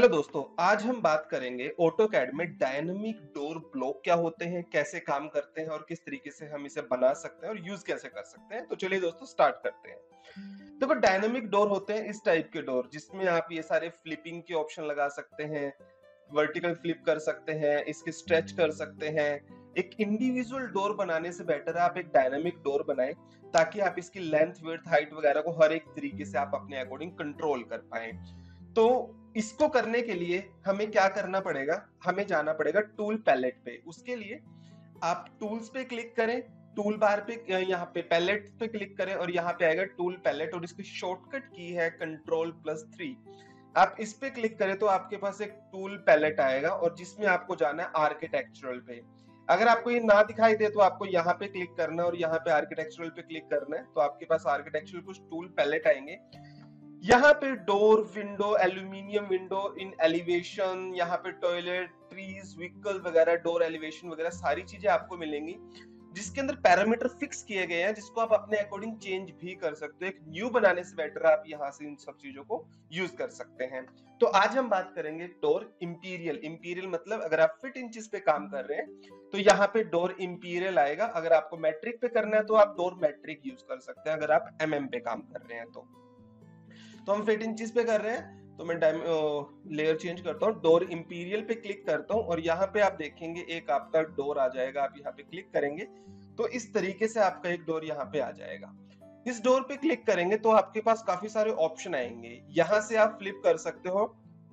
Hello दोस्तों, आज हम बात करेंगे ऑटोकैड में डायनामिक डोर ब्लॉक क्या होते हैं, कैसे काम करते हैं और किस तरीके से हम इसे बना सकते हैं और यूज कैसे कर सकते हैं। तो चलिए दोस्तों स्टार्ट करते हैं। देखो, डायनामिक डोर होते हैं इस टाइप के डोर जिसमें आप ये सारे फ्लिपिंग के ऑप्शन लगा सकते हैं, वर्टिकल फ्लिप कर सकते हैं, इसके स्ट्रेच कर सकते हैं। एक इंडिविजुअल डोर बनाने से बेटर है आप एक डायनामिक डोर बनाएं, ताकि आप इसकी लेंथ, विड्थ, हाइट वगैरह को हर एक तरीके से आप अपने अकॉर्डिंग कंट्रोल कर पाएं। तो इसको करने के लिए हमें क्या करना पड़ेगा, हमें जाना पड़ेगा टूल पैलेट पे। उसके लिए आप टूल्स पे क्लिक करें, टूल बार पे यहाँ पे पैलेट पे क्लिक करें और यहाँ पे आएगा टूल पैलेट और इसकी शॉर्टकट की है Ctrl+3। आप इस पे क्लिक करें तो आपके पास एक टूल पैलेट आएगा और जिसमें आपको जाना है आर्किटेक्चरल पे। अगर आपको ये ना दिखाई दे तो आपको यहाँ पे क्लिक करना है और यहाँ पे आर्किटेक्चरल पे क्लिक करना है, तो आपके पास आर्किटेक्चरल कुछ टूल पैलेट आएंगे। यहाँ पे door, window, aluminium window in elevation, यहाँ पे टॉयलेट, ट्रीज, व्हीकल वगैरह, डोर एलिवेशन वगैरह सारी चीजें आपको मिलेंगी, जिसके अंदर पैरामीटर फिक्स किए गए हैं, जिसको आप अपने अकॉर्डिंग चेंज भी कर सकते हो। एक न्यू बनाने से बेटर आप यहाँ से इन सब चीजों को यूज कर सकते हैं। तो आज हम बात करेंगे डोर इंपीरियल। इंपीरियल मतलब अगर आप फीट इंचेस पे काम कर रहे हैं तो यहाँ पे डोर इंपीरियल आएगा। अगर आपको मैट्रिक पे करना है तो आप डोर मैट्रिक यूज कर सकते हैं, अगर आप एमएम पे काम कर रहे हैं तो हम फिट इंचेस पे कर रहे हैं तो मैं लेयर चेंज करता हूँ, डोर इंपीरियल पे क्लिक करता हूँ और यहाँ पे आप देखेंगे एक आपका डोर आ जाएगा। आप यहाँ पे क्लिक करेंगे तो इस तरीके से आपका एक डोर यहाँ पे आ जाएगा। इस डोर पे क्लिक करेंगे तो आपके पास काफी सारे ऑप्शन आएंगे। यहाँ से आप फ्लिप कर सकते हो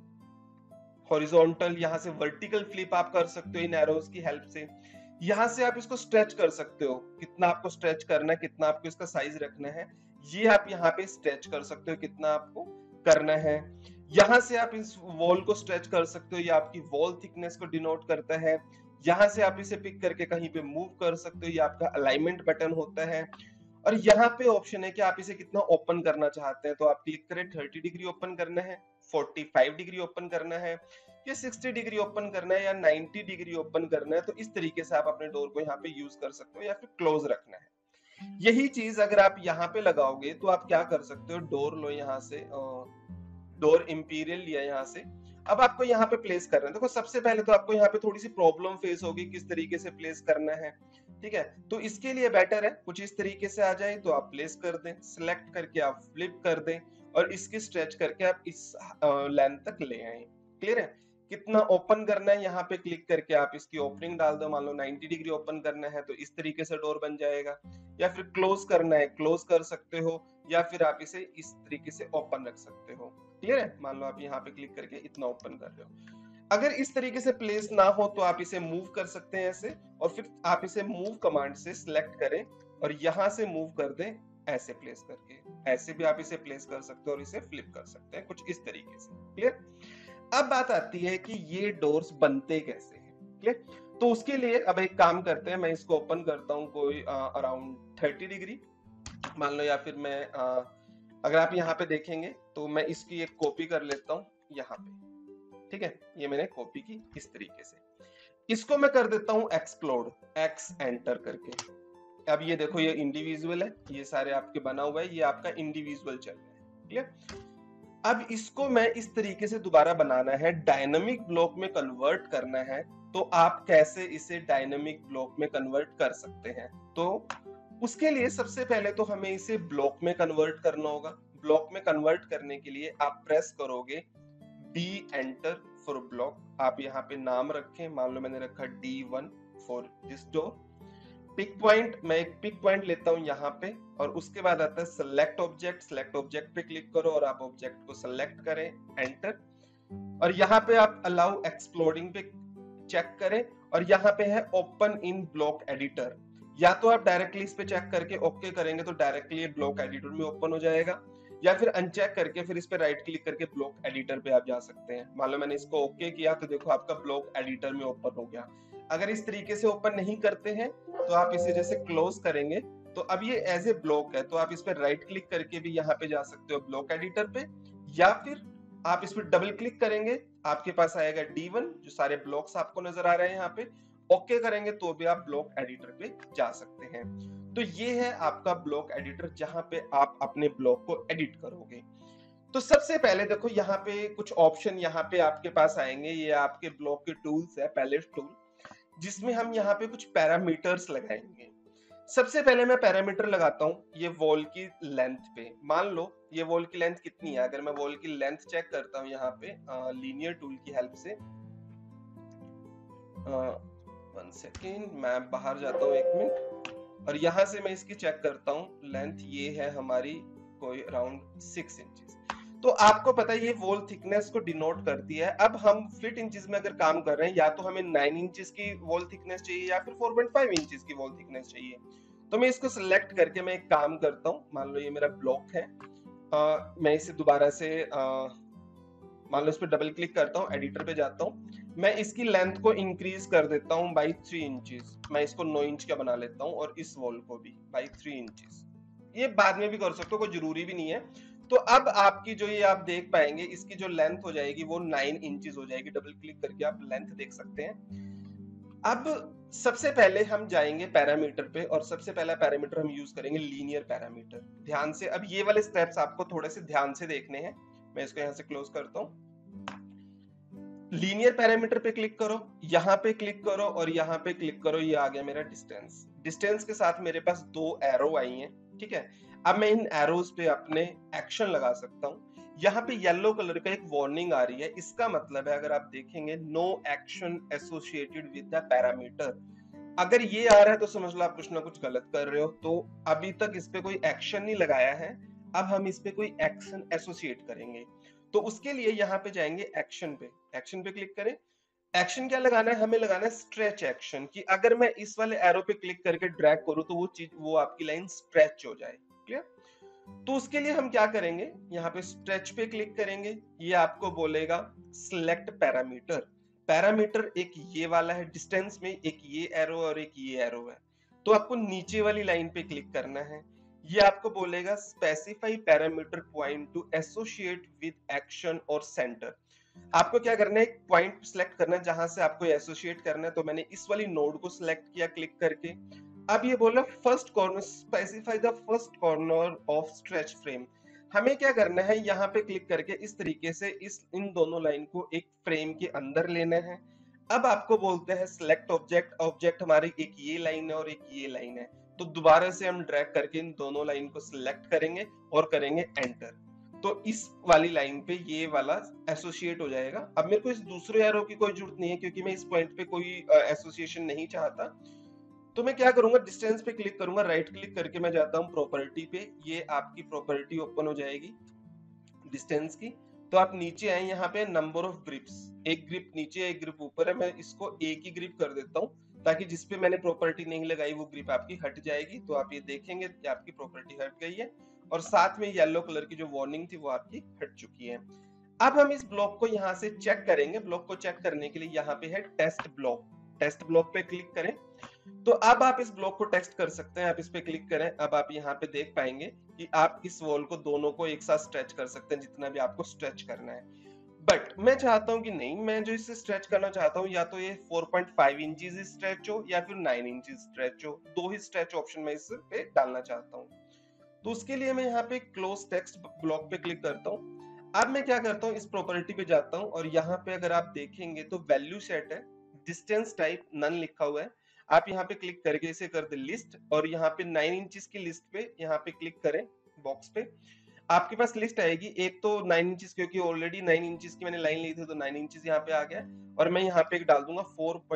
हॉरिजॉन्टल, यहाँ से वर्टिकल फ्लिप आप कर सकते हो इन एरोज की हेल्प से। यहाँ से आप इसको स्ट्रेच कर सकते हो, कितना आपको स्ट्रेच करना है, कितना आपको इसका साइज रखना है, ये आप यहाँ पे स्ट्रेच कर सकते हो कितना आपको करना है। यहाँ से आप इस वॉल को स्ट्रेच कर सकते हो, ये आपकी वॉल थिकनेस को डिनोट करता है। यहाँ से आप इसे पिक करके कहीं पे मूव कर सकते हो, ये आपका अलाइनमेंट बटन होता है। और यहाँ पे ऑप्शन है कि आप इसे कितना ओपन करना चाहते हैं, तो आप क्लिक करें 30 डिग्री ओपन करना है, 45 डिग्री ओपन करना है, या 60 डिग्री ओपन करना है, या 90 डिग्री ओपन करना है। तो इस तरीके से आप अपने डोर को यहाँ पे यूज कर सकते हो या फिर क्लोज रखना है। यही चीज अगर आप यहाँ पे लगाओगे तो आप क्या कर सकते हो, डोर लो यहाँ से, डोर इंपीरियल लिया यहाँ से। अब आपको यहाँ पे प्लेस करना है। देखो, सबसे पहले तो आपको यहाँ पे थोड़ी सी प्रॉब्लम फेस होगी किस तरीके से प्लेस करना है, ठीक है। तो इसके लिए बेटर है कुछ इस तरीके से आ जाए तो आप प्लेस कर दें, सिलेक्ट करके आप फ्लिप कर दें और इसकी स्ट्रेच करके आप इस लेंथ तक ले आए। क्लियर है। कितना ओपन करना है यहाँ पे क्लिक करके आप इसकी ओपनिंग डाल दो, मान लो 90 डिग्री ओपन करना है तो इस तरीके से डोर बन जाएगा। या फिर क्लोज करना है, क्लोज कर सकते हो, या फिर आप इसे इस तरीके से ओपन रख सकते हो। क्लियर है। मान लो आप यहाँ पे क्लिक करके इतना ओपन कर रहे हो। अगर इस तरीके से प्लेस ना हो तो आप इसे मूव कर सकते हैं ऐसे, और फिर आप इसे मूव कमांड से सिलेक्ट करें और यहां से मूव कर दें ऐसे प्लेस करके। ऐसे भी आप इसे प्लेस कर सकते हो और इसे फ्लिप कर सकते हैं कुछ इस तरीके से। क्लियर। अब बात आती है कि ये डोर्स बनते कैसे हैं। क्लियर। तो उसके लिए अब एक काम करते हैं, मैं इसको ओपन करता हूँ कोई अराउंड 30 डिग्री मान लो, या फिर मैं अगर आप यहाँ पे देखेंगे तो मैं इसकी एक कॉपी कर लेता हूँ यहाँ पे। ठीक है, ये मैंने कॉपी की इस तरीके से। इसको मैं कर देता हूँ एक्सप्लोड, एक्स एंटर करके। अब ये देखो, ये इंडिविजुअल है, ये सारे आपके बना हुआ है, ये आपका इंडिविजुअल चल रहा है। क्लियर। अब इसको मैं इस तरीके से दोबारा बनाना है, डायनामिक ब्लॉक में कन्वर्ट करना है। तो आप कैसे इसे डायनामिक ब्लॉक में कन्वर्ट कर सकते हैं, तो उसके लिए सबसे पहले तो हमें इसे ब्लॉक में कन्वर्ट करना होगा। ब्लॉक में कन्वर्ट करने के लिए आप प्रेस करोगे डी एंटर फॉर ब्लॉक। आप यहाँ पे नाम रखें, मान लो मैंने रखा D1 for this door. Pick point, मैं एक पिक पॉइंट लेता हूं यहाँ पे, और उसके बाद आता है सेलेक्ट ऑब्जेक्ट। सेलेक्ट ऑब्जेक्ट पे क्लिक करो और आप ऑब्जेक्ट को सेलेक्ट करें, एंटर। और यहाँ पे आप अलाउ एक्सप्लोडिंग पे चेक करें और यहाँ पे है ओपन इन ब्लॉक एडिटर। या तो आप डायरेक्टली इस पे चेक करके ओके करेंगे तो डायरेक्टली ब्लॉक एडिटर में ओपन हो जाएगा, या फिर अनचेक करके फिर इस पे राइट क्लिक करके ब्लॉक एडिटर पे आप जा सकते हैं। मान लो मैंने इसको ओके किया तो देखो आपका ब्लॉक एडिटर में ओपन हो गया। अगर इस तरीके से ओपन नहीं करते हैं तो आप इसे जैसे क्लोज करेंगे तो अब ये एज ए ब्लॉक है, तो आप इस पर राइट क्लिक करके भी यहाँ पे जा सकते हो ब्लॉक एडिटर पे, या फिर आप इस पर डबल क्लिक करेंगे, आपके पास आएगा D1, जो सारे ब्लॉक्स आपको नजर आ रहे हैं यहाँ पे। ओके करेंगे तो भी आप ब्लॉक एडिटर पे जा सकते हैं। तो ये है आपका ब्लॉक एडिटर, जहां पे आप अपने ब्लॉक को एडिट करोगे। तो सबसे पहले देखो यहाँ पे कुछ ऑप्शन यहाँ पे आपके पास आएंगे, ये आपके ब्लॉक के टूल्स है, पैलेट टूल, जिसमें हम यहाँ पे कुछ पैरामीटर्स लगाएंगे। सबसे पहले मैं पैरामीटर लगाता हूँ ये वॉल की लेंथ पे। मान लो ये वॉल की लेंथ कितनी है, अगर मैं वॉल की लेंथ चेक करता हूँ यहाँ पे लीनियर टूल की हेल्प से, 1 सेकेंड, मैं बाहर जाता हूँ 1 मिनट, और यहाँ से मैं इसकी चेक करता हूँ लेंथ, ये है हमारी कोई अराउंड 6 इंचेस। तो आपको पता है ये वॉल थिकनेस को डिनोट करती है। अब हम फीट इंचेस में अगर काम कर रहे हैं, या तो हमें 9 इंचेस की वॉल थिकनेस चाहिए या फिर 4.5 इंचेस की वॉल थिकनेस चाहिए। तो मैं इसको सिलेक्ट करके मैं एक काम करता हूँ, मान लो ये मेरा ब्लॉक है, मैं इसे दोबारा से मान लो इस पे डबल क्लिक करता हूँ, एडिटर पे जाता हूँ, मैं इसकी लेंथ को इंक्रीज कर देता हूँ बाई 3 इंचेस, मैं इसको 9 इंच का बना लेता हूँ, और इस वॉल को भी बाई 3 इंचेस। ये बाद में भी कर सकते हो, कोई जरूरी भी नहीं है। तो अब आपकी जो ये आप देख पाएंगे, इसकी जो लेंथ हो जाएगी वो 9 इंचेस हो जाएगी। डबल क्लिक करके आप लेंथ देख सकते हैं। अब सबसे पहले हम जाएंगे पैरामीटर पे, और सबसे पहला पैरामीटर हम यूज करेंगे लीनियर पैरामीटर। ध्यान से अब ये वाले स्टेप्स आपको थोड़े से ध्यान से देखने हैं। मैं इसको यहाँ से क्लोज करता हूँ। लीनियर पैरामीटर पे क्लिक करो, यहाँ पे क्लिक करो, और यहाँ पे क्लिक करो, ये आ गया मेरा डिस्टेंस। डिस्टेंस के साथ मेरे पास 2 एरो आई हैं, ठीक है। अब मैं इन एरोज पे अपने एक्शन लगा सकता हूँ। यहाँ पे येलो कलर का एक वार्निंग आ रही है, इसका मतलब है, अगर आप देखेंगे, no action associated with the parameter. अगर ये आ रहा है तो समझ लो आप कुछ ना कुछ गलत कर रहे हो। तो अभी तक इस पे कोई एक्शन नहीं लगाया है, अब हम इस पे कोई एक्शन एसोसिएट करेंगे। तो उसके लिए यहाँ पे जाएंगे एक्शन पे, एक्शन पे क्लिक करें। एक्शन क्या लगाना है, हमें लगाना है स्ट्रेच एक्शन, कि अगर मैं इस वाले एरो पे क्लिक करके ड्रैग करूं तो वो चीज, वो आपकी लाइन स्ट्रेच हो जाए। क्लियर? तो उसके लिए हम क्या करेंगे, यहाँ पे स्ट्रेच पे क्लिक करेंगे, ये आपको बोलेगा सिलेक्ट पैरामीटर। पैरामीटर एक ये वाला है डिस्टेंस में, एक ये एरो और एक ये एरो है। तो आपको नीचे वाली लाइन पे क्लिक करना है। ये आपको बोलेगा specify parameter point to associate with action और सेंटर। आपको क्या करना है, एक पॉइंट सिलेक्ट करना है जहां से आपको एसोसिएट करना है। तो मैंने इस वाली नोड को सिलेक्ट किया क्लिक करके। अब ये बोला first corner, specify the first corner of stretch frame. हमें क्या करना है, यहाँ पे क्लिक करके इस तरीके से इस इन दोनों लाइन को एक फ्रेम के अंदर लेना है। अब आपको बोलते हैं सिलेक्ट ऑब्जेक्ट। ऑब्जेक्ट हमारी एक ये लाइन है और एक ये लाइन है। तो दोबारा से हम ड्रैग करके इन दोनों लाइन को सिलेक्ट करेंगे और करेंगे एंटर। तो इस वाली लाइन पे ये वाला एसोसिएट हो जाएगा। अब मेरे को इस दूसरे एरो की कोई जरूरत नहीं है, क्योंकि मैं इस पॉइंट पे कोई एसोसिएशन नहीं चाहता। तो मैं क्या करूंगा, डिस्टेंस पे क्लिक करूंगा, राइट क्लिक करके मैं जाता हूँ प्रॉपर्टी पे। ये आपकी प्रॉपर्टी ओपन हो जाएगी डिस्टेंस की। तो आप नीचे आए, यहाँ पे नंबर ऑफ ग्रिप्स, एक ग्रिप नीचे है एक ग्रिप ऊपर है, मैं इसको एक ही ग्रिप कर देता हूँ, ताकि जिसपे मैंने प्रॉपर्टी नहीं लगाई वो ग्रिप आपकी हट जाएगी। तो आप ये देखेंगे कि आपकी प्रॉपर्टी हट गई है, और साथ में येलो कलर की जो वार्निंग थी वो आपकी हट चुकी है। अब हम इस ब्लॉक को यहाँ से चेक करेंगे। ब्लॉक को चेक करने के लिए यहाँ पे है टेस्ट ब्लॉक। टेस्ट ब्लॉक पे क्लिक करें। तो अब आप इस ब्लॉक को टेस्ट कर सकते हैं, आप इस पे क्लिक करें। अब आप यहाँ पे देख पाएंगे कि आप इस वॉल को दोनों को एक साथ स्ट्रेच कर सकते हैं, जितना भी आपको स्ट्रेच करना है। बट मैं चाहता हूं कि नहीं, मैं जो इसे स्ट्रेच करना चाहता हूं, या तो ये 4.5 इंचेस स्ट्रेच हो या फिर 9 इंचेस स्ट्रेच हो। दो ही स्ट्रेच ऑप्शन मैं इस पे डालना चाहता हूं। तो उसके लिए मैं यहाँ पे क्लोज टेक्स्ट ब्लॉक पे क्लिक करता हूँ। अब मैं क्या करता हूँ, इस प्रॉपर्टी पे जाता हूँ, और यहाँ पे अगर आप देखेंगे तो वैल्यू सेट है, डिस्टेंस टाइप नन लिखा हुआ है। आप यहाँ पे क्लिक करके इसे कर दे लिस्ट, और यहाँ पे 9 इंचेस की लिस्ट पे यहाँ पे क्लिक करें बॉक्स पे। आपके पास लिस्ट आएगी। एक तो 9 इंचेस, क्योंकि ऑलरेडी 9 इंचेस की मैंने लाइन ली थी, तो 9 इंचेस यहाँ पे आ गया। और मैं यहाँ पे एक डाल दूंगा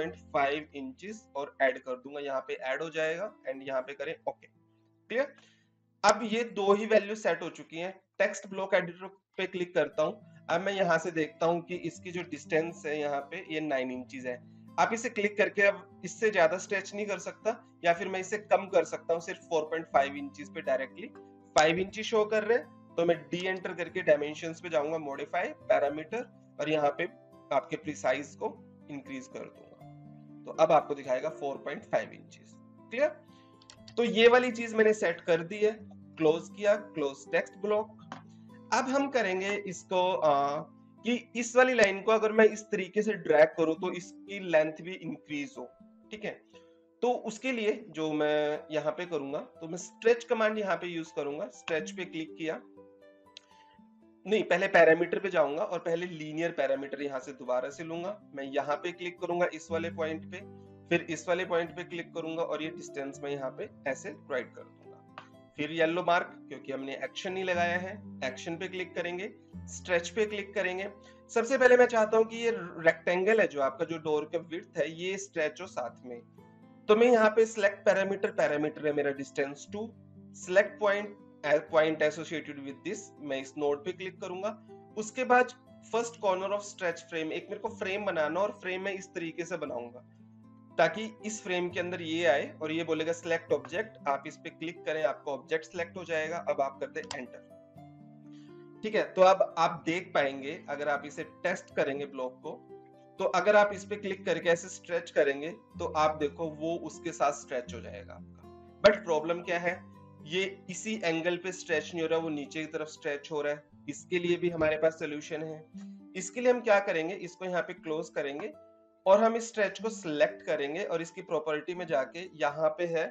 4.5 इंचेस और ऐड कर दूंगा, यहाँ पे ऐड हो जाएगा। एंड यहाँ पे करें ओके। क्लियर? अब ये दो ही वैल्यू सेट हो चुकी हैं। टेक्स्ट ब्लॉक एडिटर पे क्लिक करता हूँ। अब मैं यहाँ से देखता हूँ कि इसकी जो डिस्टेंस है यहाँ पे ये 9 इंचेस है। आप इसे क्लिक करके अब इससे ज्यादा स्ट्रेच नहीं कर सकता, या फिर मैं इसे कम कर सकता हूँ सिर्फ 4.5 इंचेस पे डायरेक्टली। 5 इंची शो कर रहे हैं, तो मैं डी एंटर करके डायमेंशंस पे जाऊंगा, मॉडिफाई पैरामीटर, और यहाँ पे आपके प्रिसाइज को इंक्रीज कर दूंगा। तो अब आपको दिखाएगा 4.5 इंचेस। क्लियर? तो ये वाली चीज मैंने सेट कर दी है। क्लोज किया, क्लोज टेक्स्ट ब्लॉक। अब हम करेंगे इसको कि इस वाली लाइन को अगर मैं इस तरीके से ड्रैग करूं तो इसकी लेंथ भी इंक्रीज हो। ठीक है? तो उसके लिए जो मैं यहाँ पे करूंगा, तो मैं स्ट्रेच कमांड यहाँ पे यूज करूंगा। स्ट्रेच पे क्लिक किया, नहीं, पहले पैरामीटर पे जाऊँगा और पहले लीनियर पैरामीटर यहाँ से दोबारा से लूँगा। मैं यहाँ पे क्लिक करूँगा इस वाले पॉइंट पे, फिर इस वाले पॉइंट पे क्लिक करूँगा और ये डिस्टेंस मैं यहाँ पे ऐसे राइट कर दूँगा। फिर येलो मार्क, क्योंकि हमने एक्शन नहीं लगाया है, एक्शन पे क्लिक करेंगे, स्ट्रेच पे क्लिक करेंगे। सबसे पहले मैं चाहता हूँ कि ये रेक्टेंगल है जो आपका जो डोर का विड्थ है, ये स्ट्रेच हो साथ में। तो मैं यहाँ पे सिलेक्ट पैरामीटर, पैरामीटर है मेरा distance 2, select point, point associated with this, मैं इस नोड पे क्लिक करूंगा। उसके बाद first corner of stretch frame, एक मेरे को फ्रेम बनाना और फ्रेम मैं इस तरीके से बनाऊंगा ताकि इस फ्रेम के अंदर ये आए और ये बोलेगा सिलेक्ट ऑब्जेक्ट। आप इस पे क्लिक करें, आपका ऑब्जेक्ट सिलेक्ट हो जाएगा। अब आप करते हैं एंटर। ठीक है, तो अब आप देख पाएंगे अगर आप इसे टेस्ट करेंगे ब्लॉक को, तो अगर आप इस पे क्लिक करके ऐसे स्ट्रेच करेंगे तो आप देखो वो उसके साथ स्ट्रेच हो जाएगा आपका। बट प्रॉब्लम क्या है, ये इसी एंगल पे स्ट्रेच नहीं हो रहा, वो नीचे की तरफ स्ट्रेच हो रहा है। इसके लिए भी हमारे पास सोल्यूशन है। इसके लिए हम क्या करेंगे, इसको यहाँ पे क्लोज करेंगे और हम इस स्ट्रेच को सिलेक्ट करेंगे और इसकी प्रॉपर्टी में जाके यहाँ पे है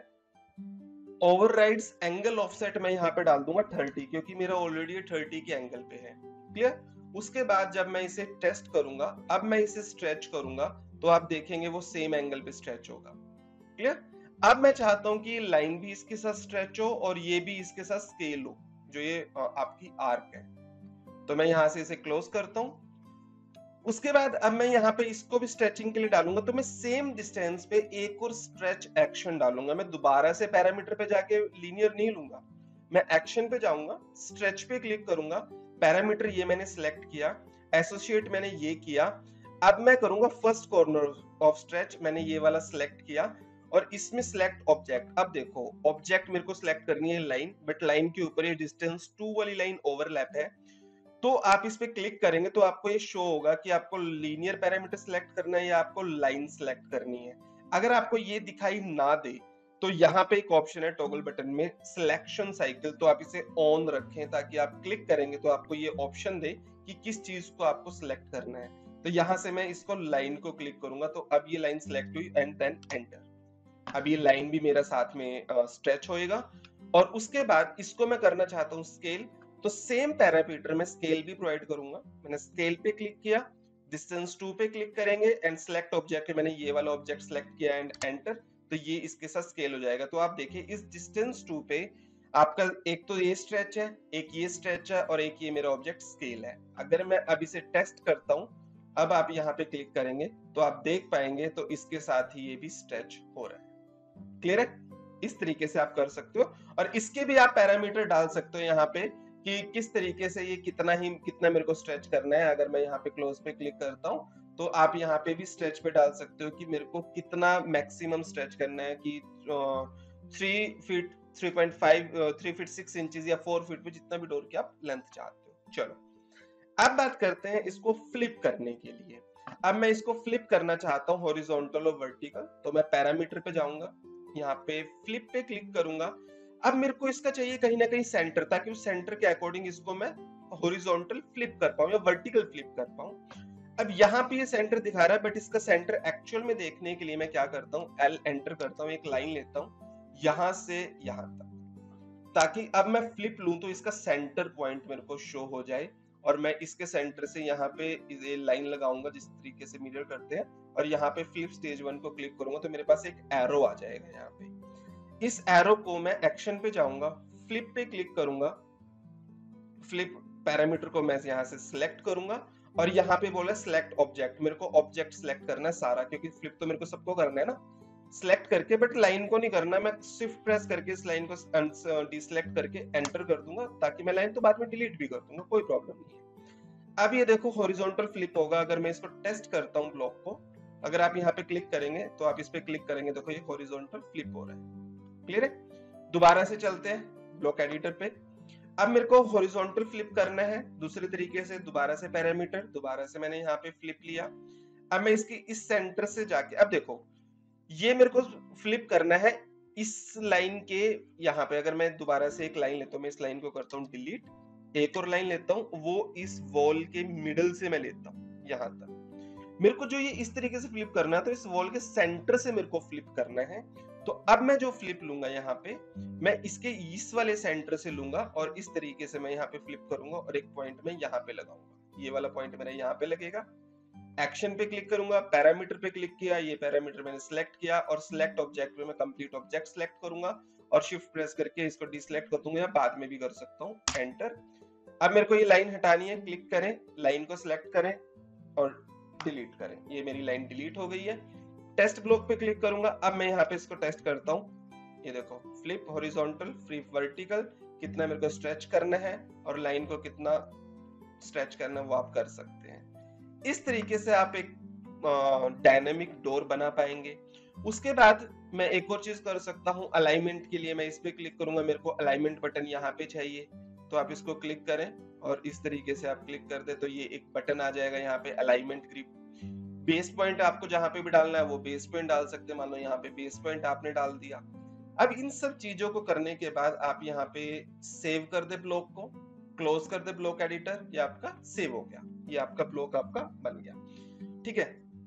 ओवरराइड्स एंगल ऑफसेट, मैं यहाँ पे डाल दूंगा 30, क्योंकि मेरा ऑलरेडी 30 के एंगल पे है। क्लियर। उसके बाद जब मैं इसे टेस्ट करूंगा, अब मैं इसे स्ट्रेच करूंगा तो आप देखेंगे वो सेम एंगल पे स्ट्रेच होगा। क्लियर। अब मैं चाहता हूं कि लाइन भी इसके साथ स्ट्रेच हो और ये भी इसके साथ स्केल हो, जो ये आपकी आर्क है। तो मैं यहां से इसे क्लोज करता हूं। उसके बाद अब मैं यहाँ पे इसको भी स्ट्रेचिंग के लिए डालूंगा, तो मैं सेम डिस्टेंस पे एक और स्ट्रेच एक्शन डालूंगा। मैं दोबारा से पैरामीटर पे जाके लीनियर नहीं लूंगा, मैं एक्शन पे जाऊंगा, स्ट्रेच पे क्लिक करूंगा, पैरामीटर ये मैंने सिलेक्ट किया, एसोसिएट मैंने ये किया। अब मैं करूंगा फर्स्ट कॉर्नर ऑफ स्ट्रेच, मैंने ये वाला सिलेक्ट किया और इसमें सिलेक्ट ऑब्जेक्ट। अब देखो ऑब्जेक्ट मेरे को सिलेक्ट करनी है लाइन, बट लाइन के ऊपर ये डिस्टेंस 2 वाली लाइन ओवरलैप है। तो आप इस पे क्लिक करेंगे तो आपको ये शो होगा कि आपको लीनियर पैरामीटर सिलेक्ट करना है या आपको लाइन सिलेक्ट करनी है। अगर आपको ये दिखाई ना दे तो यहाँ पे एक ऑप्शन है टॉगल बटन में सिलेक्शन साइकिल, तो आप इसे ऑन रखें ताकि आप क्लिक करेंगे तो आपको ये ऑप्शन दे कि किस चीज को आपको सिलेक्ट करना है। तो यहाँ से मैं इसको लाइन को क्लिक करूंगा तो अब ये लाइन सिलेक्ट हुई एंड देन एंटर। अब ये लाइन भी मेरा साथ में स्ट्रेच होएगा और उसके बाद इसको मैं करना चाहता हूँ स्केल, तो सेम पैरामीटर में स्केल भी प्रोवाइड करूंगा। मैंने स्केल पे क्लिक किया, डिस्टेंस 2 पे क्लिक करेंगे एंड सिलेक्ट ऑब्जेक्ट, मैंने ये वाला ऑब्जेक्ट सिलेक्ट किया एंड एंटर, तो ये इसके साथ स्केल हो जाएगा। तो आप देखिए इस डिस्टेंस 2 पे आपका एक तो ये स्ट्रेच है, एक ये स्ट्रेच है और एक ये मेरा ऑब्जेक्ट स्केल है। अगर मैं अब इसे टेस्ट करता हूं, अब आप यहाँ पे क्लिक करेंगे तो आप देख पाएंगे तो इसके साथ ही ये भी स्ट्रेच हो रहा है। क्लियर है। इस तरीके से आप कर सकते हो और इसके भी आप पैरामीटर डाल सकते हो यहाँ पे कि किस तरीके से ये कितना मेरे को स्ट्रेच करना है। अगर मैं यहाँ पे क्लोज पे क्लिक करता हूँ तो आप यहाँ पे भी स्ट्रेच पे डाल सकते हो कि मेरे को कितना मैक्सिमम स्ट्रेच करना है, कि 3 फीट 3.5 3 फीट 6 इंचेस या 4 फीट पे जितना भी डोर की आप लेंथ चाहते हो। चलो अब बात करते हैं इसको फ्लिप करने के लिए। अब मैं इसको फ्लिप करना चाहता हूँ हॉरिजॉन्टल और वर्टिकल, तो मैं पैरामीटर पे जाऊंगा, यहाँ पे फ्लिप पे क्लिक करूंगा। अब मेरे को इसका चाहिए कहीं ना कहीं सेंटर, ताकि उस सेंटर के अकॉर्डिंग इसको मैं हॉरिजॉन्टल फ्लिप कर पाऊं या वर्टिकल फ्लिप कर पाऊं। अब यहाँ पे ये सेंटर दिखा रहा है बट इसका सेंटर एक्चुअल में देखने के लिए मैं क्या करता हूँ, एल एंटर करता हूँ, एक लाइन लेता हूँ यहां से यहां तक, ताकि अब मैं फ्लिप लूं तो इसका सेंटर पॉइंट मेरे को शो हो जाए और मैं इसके सेंटर से यहाँ पे ये लाइन लगाऊंगा जिस तरीके से मिरर करते हैं और यहाँ पे फ्लिप स्टेज 1 को क्लिक करूंगा तो मेरे पास एक एरो आ जाएगा। यहाँ पे इस एरो को मैं एक्शन पे जाऊंगा, फ्लिप पे क्लिक करूंगा, फ्लिप पैरामीटर को मैं यहाँ से सिलेक्ट करूंगा और यहाँ पे बोला सिलेक्ट ऑब्जेक्ट, मेरे को ऑब्जेक्ट सिलेक्ट करना है सारा, क्योंकि फ्लिप तो मेरे को सबको करना है ना सिलेक्ट करके, बट लाइन को नहीं करना। मैं शिफ्ट प्रेस करके इस लाइन को डिसलेक्ट करके एंटर कर दूंगा ताकि मैं लाइन तो बाद में डिलीट भी कर दूंगा, कोई प्रॉब्लम नहीं है। अब ये देखो हॉरिजॉन्टल फ्लिप होगा। अगर मैं इसको टेस्ट करता हूँ ब्लॉक को, अगर आप यहाँ पे क्लिक करेंगे तो आप इस पे क्लिक करेंगे, देखो ये हॉरिजॉन्टल फ्लिप हो रहा है। क्लियर है। दोबारा से चलते हैं ब्लॉक एडिटर पे। अब मेरे को हॉरिजॉन्टल फ्लिप करना है दूसरे तरीके से, दोबारा से पैरामीटर, दोबारा से मैंने यहाँ पे फ्लिप लिया। अब मैं इसकी इस सेंटर से जाके, अब देखो ये मेरे को फ्लिप करना है इस लाइन के यहाँ पे। अगर मैं दोबारा से एक लाइन लेता हूँ, मैं इस लाइन को करता हूँ डिलीट, एक और लाइन लेता हूँ, वो इस वॉल के मिडल से मैं लेता हूँ यहाँ तक। मेरे को जो ये इस तरीके से फ्लिप करना है तो इस वॉल के सेंटर से मेरे को फ्लिप करना है तो अब मैं जो फ्लिप लूंगा यहाँ पे, मैं इसके इस वाले सेंटर से लूंगा और इस तरीके से मैं यहाँ पे फ्लिप करूंगा और एक पॉइंट में यहाँ पे लगाऊंगा। ये वाला पॉइंट मेरा यहाँ पे लगेगा। एक्शन पे क्लिक करूंगा, पैरामीटर पे क्लिक किया, ये पैरामीटर मैंने सिलेक्ट किया और सिलेक्ट ऑब्जेक्ट पे मैं कंप्लीट ऑब्जेक्ट सिलेक्ट करूंगा और शिफ्ट प्रेस करके इसको डिसलेक्ट कर दूंगा, या बाद में भी कर सकता हूँ, एंटर। अब मेरे को ये लाइन हटानी है, क्लिक करें, लाइन को सिलेक्ट करें और डिलीट करें। ये मेरी लाइन डिलीट हो गई है। टेस्ट ब्लॉक पे क्लिक करूंगा। अब मैं यहाँ पे इसको टेस्ट करता हूँ। ये देखो, फ्लिप हॉरिजॉन्टल, फ्लिप वर्टिकल, कितना मेरे को स्ट्रेच करना है और लाइन को कितना स्ट्रेच करना है वो आप कर सकते हैं। इस तरीके से आप एक डायनेमिक डोर बना पाएंगे। उसके बाद मैं एक और चीज कर सकता हूँ, अलाइनमेंट के लिए मैं इस पे क्लिक करूंगा। मेरे को अलाइनमेंट बटन यहाँ पे चाहिए, तो आप इसको क्लिक करें और इस तरीके से आप क्लिक कर दे तो ये एक बटन आ जाएगा यहाँ पे, अलाइनमेंट ग्रिप। बेस पॉइंट आपको जहां पे भी डालना है वो बेस पॉइंट डाल सकते हैं। मान लो यहाँ पे बेस पॉइंट आपने डाल दिया। अब इन सब चीजों को करने के बाद आप यहाँ पे सेव कर दे ब्लॉक को, क्लोज कर दे ब्लॉक एडिटर, ये आपका सेव हो गया, ये आपका ब्लॉक आपका बन गया। ठीक है,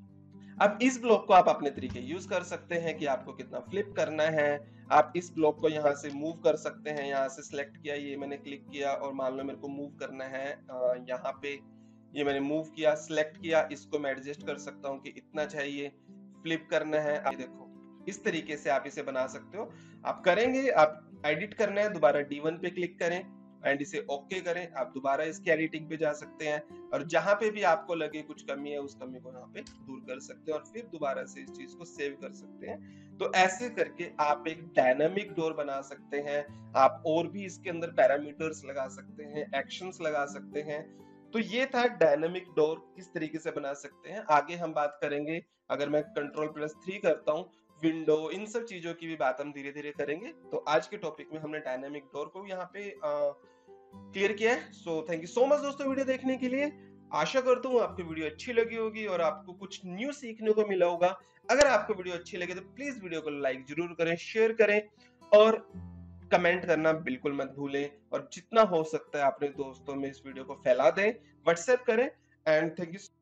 अब इस ब्लॉक को आप अपने तरीके यूज कर सकते हैं कि आपको कितना फ्लिप करना है। आप इस ब्लॉक को यहाँ से मूव कर सकते हैं। यहाँ से सिलेक्ट किया, ये मैंने क्लिक किया और मान लो मेरे को मूव करना है यहाँ पे, ये मैंने मूव किया, सिलेक्ट किया, इसको मैं एडजस्ट कर सकता हूँ कि इतना चाहिए, फ्लिप करना है। आप देखो इस तरीके से आप इसे बना सकते हो। आप करेंगे, आप एडिट करना है, दोबारा D1 पे क्लिक करें एंड इसे ओके करें। आप दोबारा इसकी एडिटिंग पे जा सकते हैं और जहां पे भी आपको लगे कुछ कमी है उस कमी को यहाँ पे दूर कर सकते हैं और फिर दोबारा से इस चीज को सेव कर सकते हैं। तो ऐसे करके आप एक डायनामिक डोर बना सकते हैं। आप और भी इसके अंदर पैरामीटर्स लगा सकते हैं, एक्शंस लगा सकते हैं। तो ये था डायनामिक डोर, किस तरीके से बना सकते हैं। आगे हम बात करेंगे, अगर मैं Ctrl+3 करता हूँ, विंडो, इन सब चीजों की भी बात हम धीरे धीरे करेंगे। तो आज के टॉपिक में हमने डायनामिक डोर को यहाँ पे क्लियर किया है। So thank you so much दोस्तों वीडियो देखने के लिए। आशा करता हूँ आपको वीडियो अच्छी लगी होगी और आपको कुछ न्यू सीखने को मिला होगा। अगर आपको वीडियो अच्छी लगे तो प्लीज वीडियो को लाइक जरूर करें, शेयर करें और कमेंट करना बिल्कुल मत भूलें। और जितना हो सकता है अपने दोस्तों में इस वीडियो को फैला दें, व्हाट्सएप करें। And thank you.